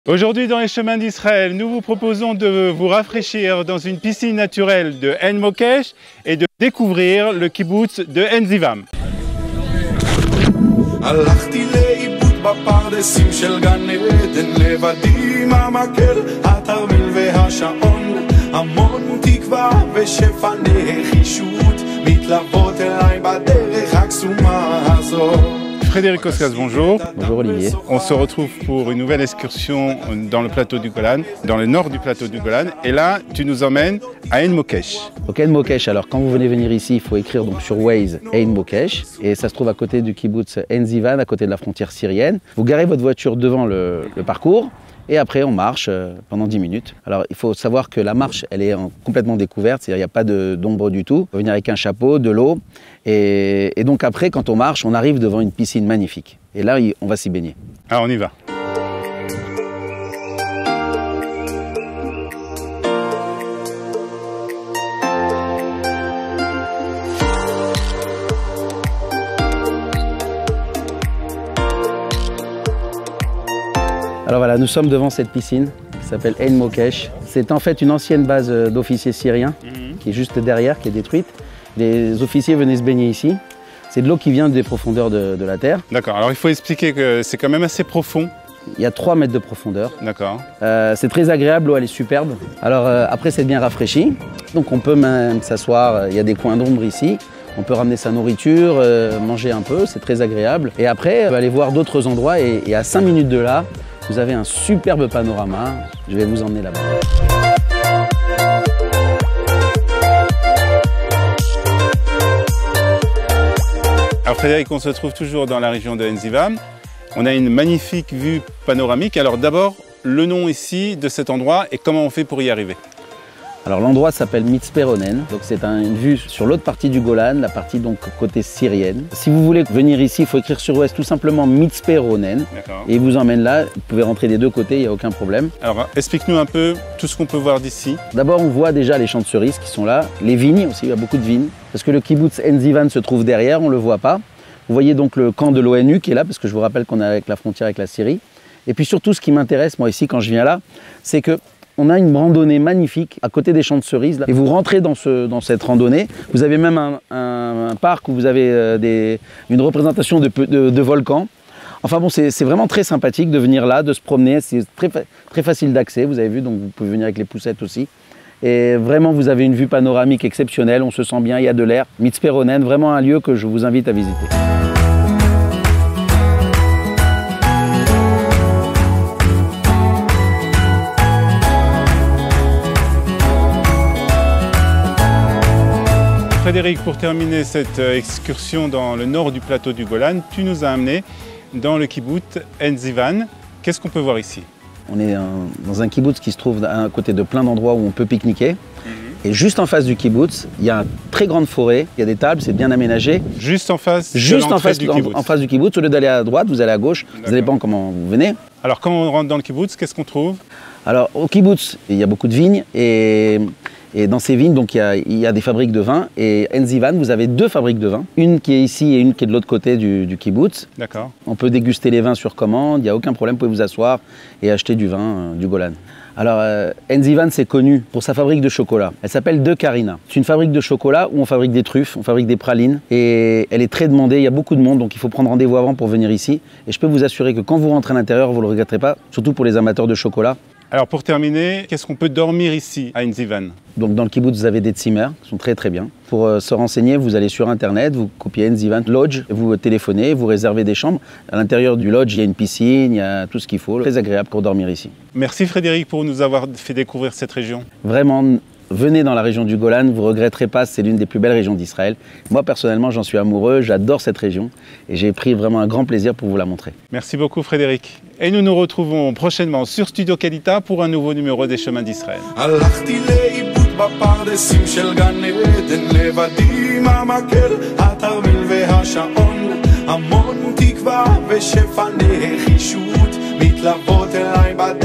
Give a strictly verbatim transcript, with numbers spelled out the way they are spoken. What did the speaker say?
Aujourd'hui dans les chemins d'Israël, nous vous proposons de vous rafraîchir dans une piscine naturelle de Ein Mokesh et de découvrir le kibbutz de Ein Zivam. Frédéric Koskas, bonjour. Bonjour Olivier. On se retrouve pour une nouvelle excursion dans le plateau du Golan, dans le nord du plateau du Golan. Et là, tu nous emmènes à Ein Mokesh. Donc Ein Mokesh, alors quand vous venez venir ici, il faut écrire donc sur Waze Ein Mokesh. Et ça se trouve à côté du kibbutz Ein Zivan, à côté de la frontière syrienne. Vous garez votre voiture devant le, le parcours. Et après, on marche pendant dix minutes. Alors, il faut savoir que la marche, elle est en, complètement découverte, c'est-à-dire qu'il n'y a pas d'ombre du tout. Il faut venir avec un chapeau, de l'eau. Et, et donc après, quand on marche, on arrive devant une piscine magnifique. Et là, on va s'y baigner. Alors, on y va. Alors voilà, nous sommes devant cette piscine qui s'appelle Ein Mokesh. C'est en fait une ancienne base d'officiers syriens mmh. qui est juste derrière, qui est détruite. Les officiers venaient se baigner ici. C'est de l'eau qui vient des profondeurs de, de la terre. D'accord, alors il faut expliquer que c'est quand même assez profond. Il y a trois mètres de profondeur. D'accord. Euh, c'est très agréable, l'eau elle est superbe. Alors euh, après c'est bien rafraîchi, donc on peut même s'asseoir, il y a des coins d'ombre ici. On peut ramener sa nourriture, euh, manger un peu, c'est très agréable. Et après, on va aller voir d'autres endroits et, et à cinq minutes de là, vous avez un superbe panorama. Je vais vous emmener là-bas. Alors Frédéric, on se trouve toujours dans la région de Ein Zivam. On a une magnifique vue panoramique. Alors d'abord, le nom ici de cet endroit et comment on fait pour y arriver? Alors l'endroit s'appelle Mitzpe Ronen, donc c'est un, une vue sur l'autre partie du Golan, la partie donc côté syrienne. Si vous voulez venir ici, il faut écrire sur Ouest tout simplement Mitzpe Ronen et il vous emmène là, vous pouvez rentrer des deux côtés, il n'y a aucun problème. Alors explique-nous un peu tout ce qu'on peut voir d'ici. D'abord on voit déjà les champs de cerises qui sont là, les vignes aussi, il y a beaucoup de vignes, parce que le kibbutz Ein Zivan se trouve derrière, on ne le voit pas. Vous voyez donc le camp de l'ONU qui est là, parce que je vous rappelle qu'on est avec la frontière avec la Syrie. Et puis surtout ce qui m'intéresse moi ici quand je viens là, c'est que on a une randonnée magnifique à côté des champs de cerises. Là. Et vous rentrez dans, ce, dans cette randonnée. Vous avez même un, un, un parc où vous avez euh, des, une représentation de, de, de volcans. Enfin bon, c'est vraiment très sympathique de venir là, de se promener. C'est très, très facile d'accès, vous avez vu, donc vous pouvez venir avec les poussettes aussi. Et vraiment, vous avez une vue panoramique exceptionnelle. On se sent bien, il y a de l'air. Mitzpe Ronen, vraiment un lieu que je vous invite à visiter. Frédéric, pour terminer cette excursion dans le nord du plateau du Golan, tu nous as amené dans le kibbutz Ein Zivan. Qu'est-ce qu'on peut voir ici? On est dans un kibbutz qui se trouve à côté de plein d'endroits où on peut pique-niquer. Mm-hmm. Et juste en face du kibbutz, il y a une très grande forêt, il y a des tables, c'est bien aménagé. Juste en face Juste de en face du en, kibbutz. en face du kibbutz, au lieu d'aller à droite, vous allez à gauche. Ça dépend comment vous venez. Alors quand on rentre dans le kibbutz, qu'est-ce qu'on trouve? Alors au kibbutz, il y a beaucoup de vignes et... Et dans ces vignes, donc, il, y a, il y a des fabriques de vin. Et Ein Zivan, vous avez deux fabriques de vin. Une qui est ici et une qui est de l'autre côté du, du kibbutz. D'accord. On peut déguster les vins sur commande, il n'y a aucun problème, vous pouvez vous asseoir et acheter du vin euh, du Golan. Alors, euh, Ein Zivan, c'est connu pour sa fabrique de chocolat. Elle s'appelle De Karina. C'est une fabrique de chocolat où on fabrique des truffes, on fabrique des pralines. Et elle est très demandée, il y a beaucoup de monde, donc il faut prendre rendez-vous avant pour venir ici. Et je peux vous assurer que quand vous rentrez à l'intérieur, vous ne le regretterez pas, surtout pour les amateurs de chocolat. Alors pour terminer, qu'est-ce qu'on peut dormir ici à Ein Zivan? Donc dans le kibbutz, vous avez des tzimmer, qui sont très très bien. Pour euh, se renseigner, vous allez sur internet, vous copiez Ein Zivan Lodge, vous téléphonez, vous réservez des chambres. À l'intérieur du lodge, il y a une piscine, il y a tout ce qu'il faut. Très agréable pour dormir ici. Merci Frédéric pour nous avoir fait découvrir cette région. Vraiment, venez dans la région du Golan, vous ne regretterez pas, c'est l'une des plus belles régions d'Israël. Moi personnellement, j'en suis amoureux, j'adore cette région et j'ai pris vraiment un grand plaisir pour vous la montrer. Merci beaucoup Frédéric. Et nous nous retrouvons prochainement sur Studio Kalita pour un nouveau numéro des Chemins d'Israël. המון תקווה ושפע נחישות מתלוות אליי בדרך